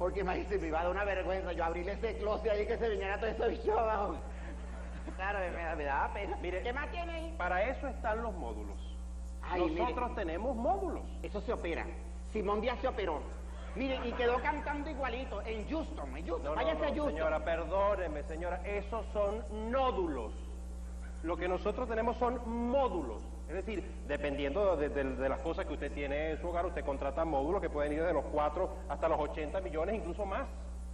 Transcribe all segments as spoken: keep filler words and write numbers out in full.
Porque imagínate, me iba a dar una vergüenza yo abrirle ese closet ahí que se viniera todo eso bicho abajo. Claro, me, me, me daba pena. Mire, ¿qué más tiene ahí? Para eso están los módulos. Ay, Nosotros mire, tenemos módulos. eso se opera. Simón Díaz se operó. Mire, y quedó cantando igualito en Houston, en Houston. No, no, Váyase no, a Houston. señora, perdóneme, señora, esos son nódulos. Lo que nosotros tenemos son módulos. Es decir, dependiendo de, de, de las cosas que usted tiene en su hogar, usted contrata módulos que pueden ir de los cuatro hasta los ochenta millones, incluso más.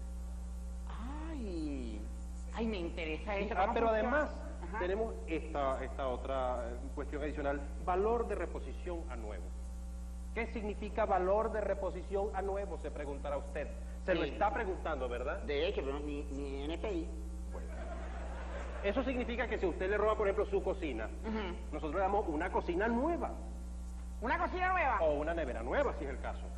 Ay, ay, me interesa eso. Ah, pero funciona? además Ajá. tenemos esta, esta otra cuestión adicional, valor de reposición a nuevo. ¿Qué significa valor de reposición a nuevo? Se preguntará usted. Se Sí. lo está preguntando, ¿verdad? De hecho, pero mi, mi N P I. Eso significa que si usted le roba, por ejemplo, su cocina, Ujú. nosotros le damos una cocina nueva ¿Una cocina nueva? o una nevera nueva, si es el caso.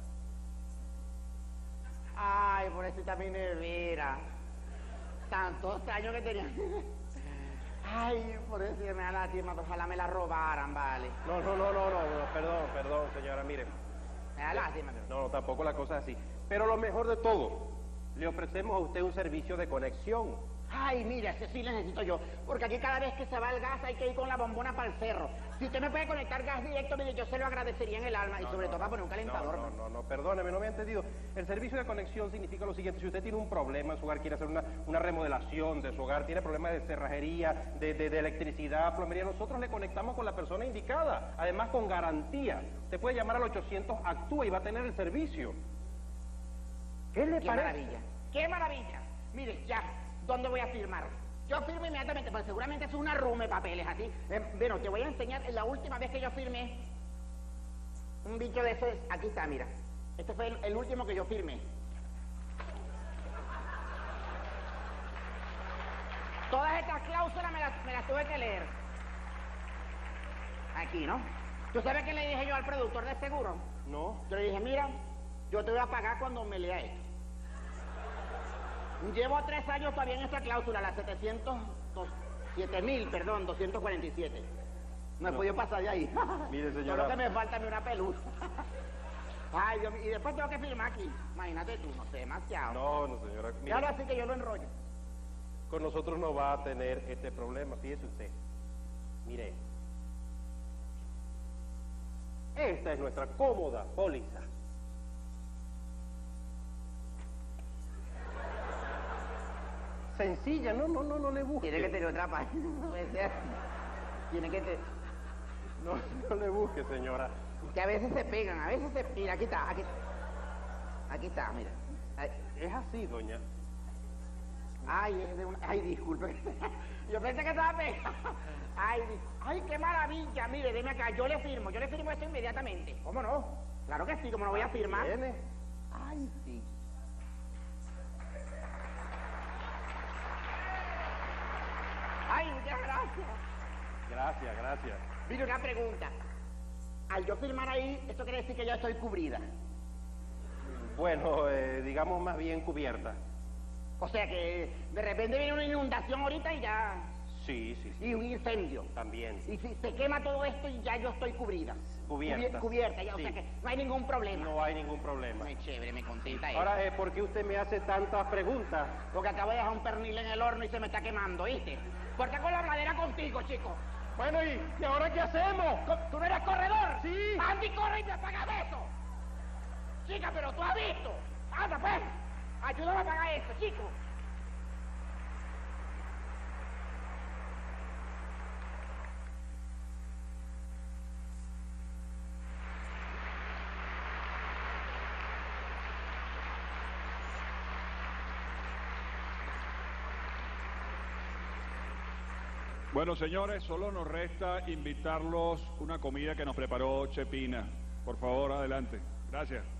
Ay, por eso también nevera. Tantos años que tenía. Ay, por eso me da lástima, ojalá me la robaran, vale. No, no, no, no, no, no, perdón, perdón, señora, mire. Me da lástima, pero... No, no, tampoco la cosa es así. Pero lo mejor de todo, le ofrecemos a usted un servicio de conexión. Ay, mira, ese sí lo necesito yo, porque aquí cada vez que se va el gas hay que ir con la bombona para el cerro. Si usted me puede conectar gas directo, mire, yo se lo agradecería en el alma, y No, sobre no, todo para poner un calentador. No, no, no, no, perdóneme, no me ha entendido. El servicio de conexión significa lo siguiente: si usted tiene un problema en su hogar, quiere hacer una, una remodelación de su hogar, tiene problemas de cerrajería, de, de, de electricidad, plomería, nosotros le conectamos con la persona indicada, además con garantía. Usted puede llamar al ochocientos Actúa y va a tener el servicio. ¿Qué le ¡Qué parece? maravilla! ¡Qué maravilla! Mire, ya, ¿dónde voy a firmar? Yo firmo inmediatamente, porque seguramente es una ruma de papeles así. Eh, bueno, te voy a enseñar, la última vez que yo firmé, un bicho de esos, aquí está, mira. Este fue el, el último que yo firmé. Todas estas cláusulas me las, me las tuve que leer. Aquí, ¿no? ¿Tú sabes qué le dije yo al productor de seguro? No. Yo le dije, mira, yo te voy a pagar cuando me lea esto. Llevo tres años todavía en esta cláusula, la setecientos, siete mil, perdón, doscientos cuarenta y siete. No he No. podido pasar de ahí. Mire, señora. Solo que me falta a mí una pelusa. Ay, Dios mío, y después tengo que firmar aquí. Imagínate tú, no sé, demasiado. No, no, señora. Mire, Déjalo así que yo lo enrollo. con nosotros no va a tener este problema, fíjese usted. Mire. Esta es nuestra cómoda póliza. Sencilla, no, no, no, no le busque. Tiene que tener otra página. No puede ser. Tiene que tener... No, no le busque, señora. Que a veces se pegan, a veces se... Mira, aquí está, aquí... Aquí está, mira. Ay, Es así, doña. ay, es de una... Ay, disculpe. Yo pensé que estaba pegado. Ay, di- ay, qué maravilla. Mire, deme acá, yo le firmo, yo le firmo esto inmediatamente. ¿Cómo no? Claro que sí, ¿cómo no voy a firmar? ¿Tiene? Ay, sí. Ay, muchas gracias. Gracias, gracias. Mire, una pregunta. Al yo firmar ahí, ¿esto quiere decir que yo estoy cubrida? Bueno, eh, digamos más bien cubierta. O sea que de repente viene una inundación ahorita y ya... Sí, sí, sí. Y un incendio. También. Y si se quema todo esto y ya yo estoy cubrida. Cubierta. Cubier- cubierta, ya, Sí. o sea que no hay ningún problema. No hay ningún problema. Muy chévere, me contenta eso. Ahora, eh, ¿por qué usted me hace tantas preguntas? Porque acabo de dejar un pernil en el horno y se me está quemando, ¿viste? ¿Por qué con la madera contigo, chico? Bueno, ¿y, ¿y ahora qué hacemos? Co- ¿Tú no eres corredor? Sí. Andy, corre y me pagas eso. Chica, pero tú has visto. Anda, pues. Ayúdame a pagar eso, chico. Bueno, señores, solo nos resta invitarlos una comida que nos preparó Chepina. Por favor, adelante. Gracias.